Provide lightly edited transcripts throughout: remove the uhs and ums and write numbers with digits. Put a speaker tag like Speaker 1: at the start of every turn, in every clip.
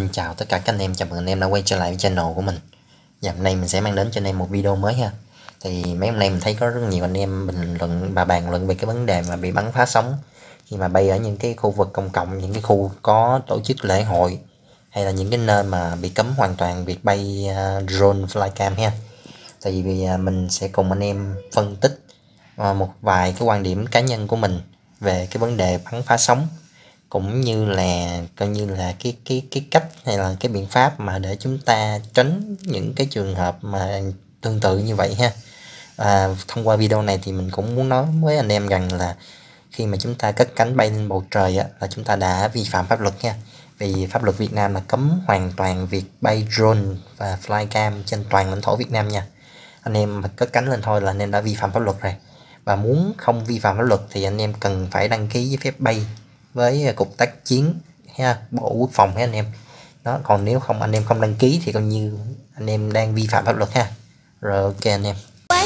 Speaker 1: Xin chào tất cả các anh em, chào mừng anh em đã quay trở lại với channel của mình. Và hôm nay mình sẽ mang đến cho anh em một video mới ha. Thì mấy hôm nay mình thấy có rất nhiều anh em bình luận và bàn luận về cái vấn đề mà bị bắn phá sóng khi mà bay ở những cái khu vực công cộng, những cái khu có tổ chức lễ hội, hay là những cái nơi mà bị cấm hoàn toàn việc bay drone flycam ha. Thì mình sẽ cùng anh em phân tích một vài cái quan điểm cá nhân của mình về cái vấn đề bắn phá sóng, cũng như là coi như là cái cách hay là cái biện pháp mà để chúng ta tránh những cái trường hợp mà tương tự như vậy ha. Thông qua video này thì mình cũng muốn nói với anh em rằng là khi mà chúng ta cất cánh bay lên bầu trời á, là chúng ta đã vi phạm pháp luật nha. Vì pháp luật Việt Nam là cấm hoàn toàn việc bay drone và flycam trên toàn lãnh thổ Việt Nam nha. Anh em mà cất cánh lên thôi là anh em đã vi phạm pháp luật rồi. Và muốn không vi phạm pháp luật thì anh em cần phải đăng ký giấy phép bay với Cục Tác chiến ha, Bộ Quốc phòng ha anh em. Đó, còn nếu không anh em không đăng ký thì coi như anh em đang vi phạm pháp luật ha. Rồi ok anh em.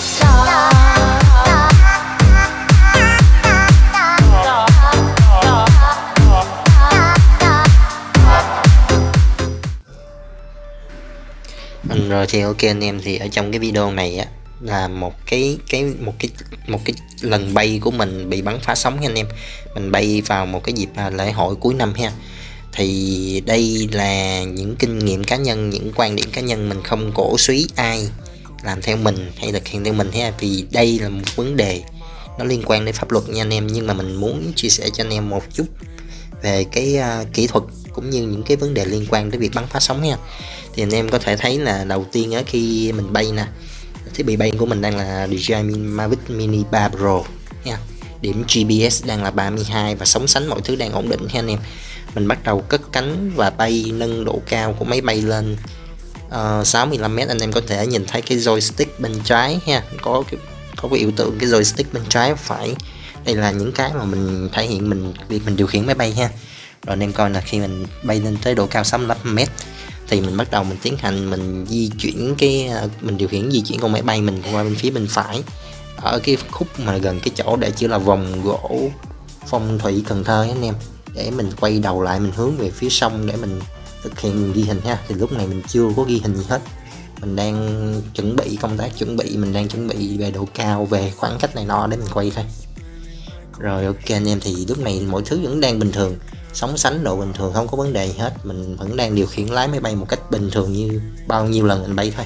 Speaker 1: Rồi thì ok anh em, thì ở trong cái video này á là một cái lần bay của mình bị bắn phá sóng nha anh em. Mình bay vào một cái dịp lễ hội cuối năm ha. Thì đây là những kinh nghiệm cá nhân, những quan điểm cá nhân, mình không cổ suý ai làm theo mình hay thực hiện theo mình ha. Vì đây là một vấn đề nó liên quan đến pháp luật nha anh em, nhưng mà mình muốn chia sẻ cho anh em một chút về cái kỹ thuật cũng như những cái vấn đề liên quan đến việc bắn phá sóng nha. Thì anh em có thể thấy là đầu tiên á, khi mình bay nè, thiết bị bay của mình đang là DJI Mavic Mini 3 Pro nha. Điểm GPS đang là 32 và sóng sánh mọi thứ đang ổn định ha anh em. Mình bắt đầu cất cánh và bay, nâng độ cao của máy bay lên 65m. Anh em có thể nhìn thấy cái joystick bên trái ha, có cái biểu tượng cái joystick bên trái và phải. Đây là những cái mà mình thể hiện việc mình điều khiển máy bay ha. Rồi anh em coi là khi mình bay lên tới độ cao 65m thì mình bắt đầu mình tiến hành mình di chuyển mình điều khiển di chuyển con máy bay mình qua bên phía bên phải, ở cái khúc mà gần cái chỗ để chữ là vòng gỗ phong thủy Cần Thơ anh em, để mình quay đầu lại mình hướng về phía sông để mình thực hiện ghi hình ha. Thì lúc này mình chưa có ghi hình gì hết, mình đang chuẩn bị công tác mình đang chuẩn bị về độ cao, về khoảng cách này nọ để mình quay thôi. Rồi ok anh em, thì lúc này mọi thứ vẫn đang bình thường, sóng sánh độ bình thường, không có vấn đề gì hết. Mình vẫn đang điều khiển lái máy bay một cách bình thường như bao nhiêu lần mình bay thôi.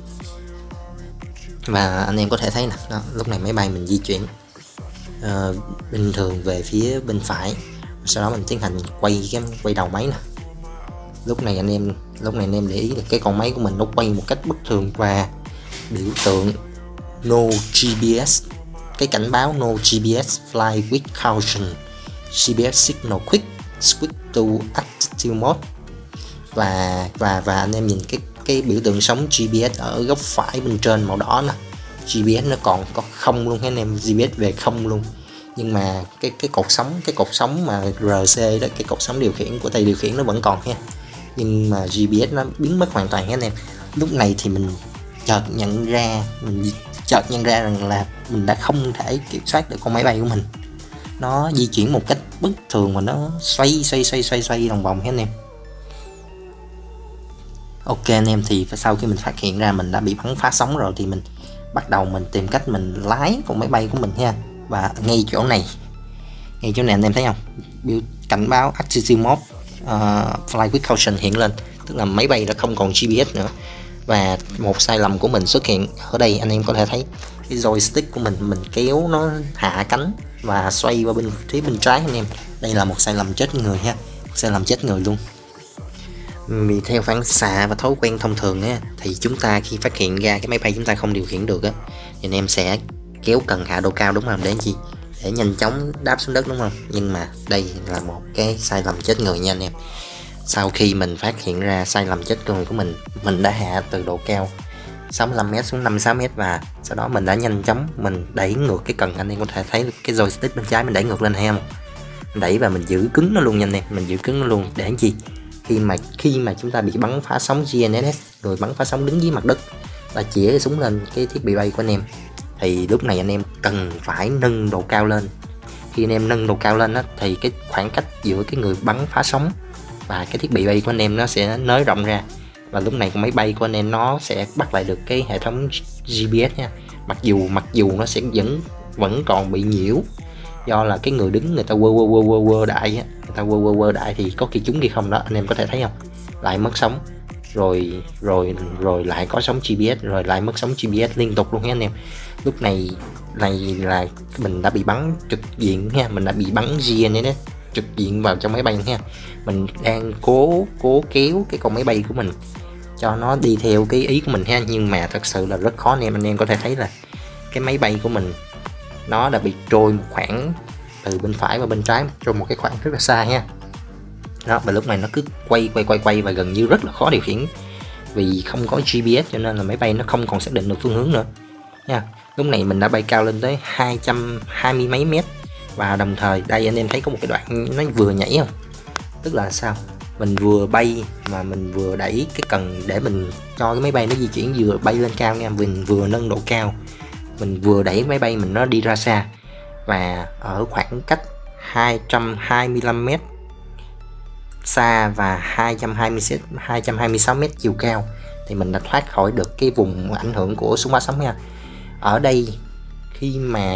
Speaker 1: Và anh em có thể thấy nè, đó, lúc này máy bay mình di chuyển bình thường về phía bên phải. Sau đó mình tiến hành quay đầu máy nè. Lúc này anh em để ý là cái con máy của mình nó quay một cách bất thường và biểu tượng No GPS, cái cảnh báo No GPS Fly with Caution, GPS Signal Quick Switch to Active Mode. Và anh em nhìn cái biểu tượng sóng GPS ở góc phải bên trên màu đỏ nè, GPS nó còn có không luôn anh em, GPS về không luôn. Nhưng mà cái cột sóng mà RC đó, cái cột sóng điều khiển của tay điều khiển nó vẫn còn ha, nhưng mà GPS nó biến mất hoàn toàn anh em. Lúc này thì mình chợt nhận ra rằng là mình đã không thể kiểm soát được con máy bay của mình, nó di chuyển một cách bất thường và nó xoay vòng vòng hết anh em. Ok anh em, thì sau khi mình phát hiện ra mình đã bị bắn phá sóng rồi thì mình bắt đầu mình tìm cách mình lái con máy bay của mình ha. Và ngay chỗ này anh em thấy không, biểu cảnh báo Active Mode Fly with Caution hiện lên, tức là máy bay đã không còn GPS nữa. Và một sai lầm của mình xuất hiện ở đây, anh em có thể thấy cái joystick của mình kéo nó hạ cánh và xoay qua phía bên trái anh em. Đây là một sai lầm chết người ha, sai lầm chết người luôn. Vì theo phản xạ và thói quen thông thường á, thì chúng ta khi phát hiện ra cái máy bay chúng ta không điều khiển được á, thì anh em sẽ kéo cần hạ độ cao, đúng không? Để chi? Để nhanh chóng đáp xuống đất, đúng không? Nhưng mà đây là một cái sai lầm chết người nha anh em. Sau khi mình phát hiện ra sai lầm chết người của mình đã hạ từ độ cao 65m xuống 56m, và sau đó mình đã nhanh chóng mình đẩy ngược cái cần. Anh em có thể thấy cái joystick bên trái mình đẩy ngược lên hay không? Đẩy và mình giữ cứng nó luôn nha anh em, mình giữ cứng nó luôn để chi? Khi mà chúng ta bị bắn phá sóng GNSS, rồi bắn phá sóng đứng dưới mặt đất và chĩa cái súng lên cái thiết bị bay của anh em, thì lúc này anh em cần phải nâng độ cao lên. Khi anh em nâng độ cao lên á, thì cái khoảng cách giữa cái người bắn phá sóng và cái thiết bị bay của anh em nó sẽ nới rộng ra, và lúc này con máy bay của anh em nó sẽ bắt lại được cái hệ thống GPS nha. Mặc dù nó sẽ vẫn còn bị nhiễu, do là cái người đứng người ta quơ đại á, người ta quơ đại thì có khi trúng khi không đó, anh em có thể thấy không, lại mất sóng rồi lại có sóng GPS, rồi lại mất sóng GPS liên tục luôn nha anh em. Lúc này là mình đã bị bắn trực diện nha, mình đã bị bắn GNSS trực diện vào trong máy bay nha. Mình đang cố kéo cái con máy bay của mình cho nó đi theo cái ý của mình ha, nhưng mà thật sự là rất khó anh em có thể thấy là cái máy bay của mình nó đã bị trôi một khoảng từ bên phải và bên trái, trôi một cái khoảng rất là xa nha. Đó, và lúc này nó cứ quay và gần như rất là khó điều khiển, vì không có GPS cho nên là máy bay nó không còn xác định được phương hướng nữa nha. Lúc này mình đã bay cao lên tới 220 mấy mét, và đồng thời đây anh em thấy có một cái đoạn nó vừa nhảy không, tức là sao, mình vừa bay mà mình vừa đẩy cái cần để mình cho cái máy bay nó di chuyển, vừa bay lên cao nha, mình vừa nâng độ cao, mình vừa đẩy máy bay mình nó đi ra xa. Và ở khoảng cách 225 mét xa và 226 mét chiều cao thì mình đã thoát khỏi được cái vùng ảnh hưởng của súng bắn sóng nha. Ở đây khi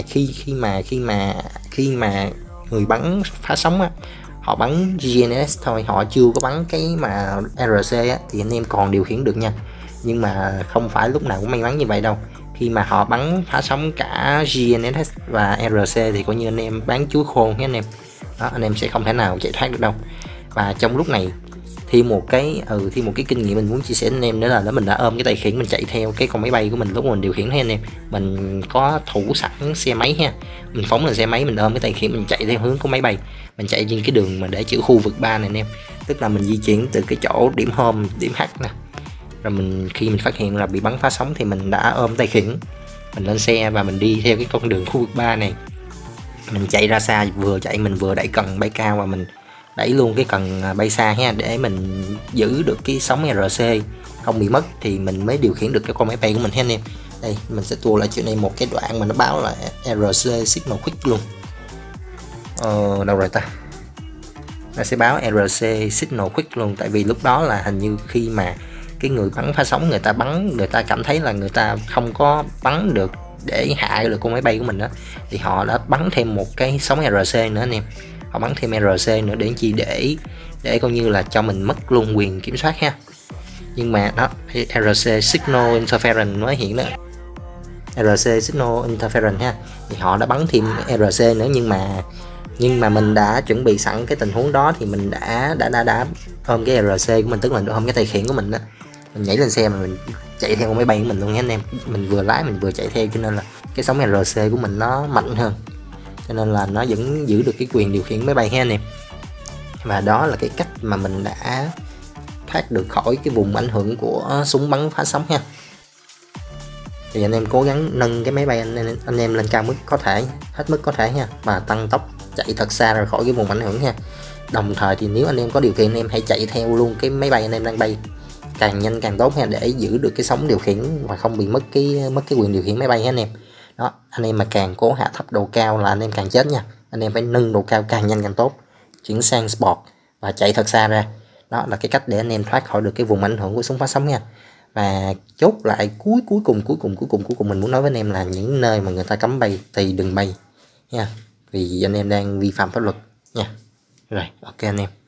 Speaker 1: mà người bắn phá sóng á, họ bắn GNSS thôi, họ chưa có bắn cái mà RC á, thì anh em còn điều khiển được nha. Nhưng mà không phải lúc nào cũng may mắn như vậy đâu. Khi mà họ bắn phá sóng cả GNSS và RC thì coi như anh em bán chuối khôn nhé anh em. Đó, anh em sẽ không thể nào chạy thoát được đâu. Và trong lúc này thêm một cái kinh nghiệm mình muốn chia sẻ với anh em nữa là mình đã ôm cái tay khiển mình chạy theo cái con máy bay của mình lúc mình điều khiển. Thấy anh em, mình có thủ sẵn xe máy ha, mình phóng lên xe máy, mình ôm cái tay khiển mình chạy theo hướng của máy bay, mình chạy trên cái đường mà để chữ khu vực 3 này anh em, tức là mình di chuyển từ cái chỗ điểm home, điểm H nè, rồi khi mình phát hiện là bị bắn phá sóng thì mình đã ôm tay khiển mình lên xe và mình đi theo cái con đường khu vực 3 này, mình chạy ra xa, vừa chạy mình vừa đẩy cần bay cao và mình đẩy luôn cái cần bay xa ha, để mình giữ được cái sóng RC không bị mất thì mình mới điều khiển được cái con máy bay của mình ha anh em. Đây mình sẽ tua lại chỗ này một cái đoạn mà nó báo là RC signal quick luôn. Đâu rồi ta, nó sẽ báo RC signal quick luôn, tại vì lúc đó là hình như khi mà cái người bắn phá sóng người ta cảm thấy là người ta không có bắn được để hạ được con máy bay của mình đó, thì họ đã bắn thêm một cái sóng RC nữa anh em, họ bắn thêm RC nữa để chi, để coi như là cho mình mất luôn quyền kiểm soát ha. Nhưng mà đó, RC signal interference mới hiện đó, RC signal interference ha, thì họ đã bắn thêm RC nữa, nhưng mà mình đã chuẩn bị sẵn cái tình huống đó thì mình đã ôm cái RC của mình, tức là ôm cái tay khiển của mình đó, mình nhảy lên xe mà mình chạy theo con máy bay của mình luôn nha anh em, mình vừa lái mình vừa chạy theo, cho nên là cái sóng RC của mình nó mạnh hơn, cho nên là nó vẫn giữ được cái quyền điều khiển máy bay ha anh em. Và đó là cái cách mà mình đã thoát được khỏi cái vùng ảnh hưởng của súng bắn phá sóng ha. Thì anh em cố gắng nâng cái máy bay anh em lên cao mức có thể, hết mức có thể nha, và tăng tốc chạy thật xa ra khỏi cái vùng ảnh hưởng ha. Đồng thời thì nếu anh em có điều kiện anh em hãy chạy theo luôn cái máy bay anh em đang bay, càng nhanh càng tốt ha, để giữ được cái sóng điều khiển và không bị mất cái quyền điều khiển máy bay ha anh em. Đó, anh em mà càng cố hạ thấp độ cao là anh em càng chết nha. Anh em phải nâng độ cao càng nhanh càng tốt, chuyển sang sport và chạy thật xa ra. Đó là cái cách để anh em thoát khỏi được cái vùng ảnh hưởng của súng phá sóng nha. Và chốt lại cuối cùng mình muốn nói với anh em là những nơi mà người ta cấm bay thì đừng bay nha, vì anh em đang vi phạm pháp luật nha. Rồi, ok anh em.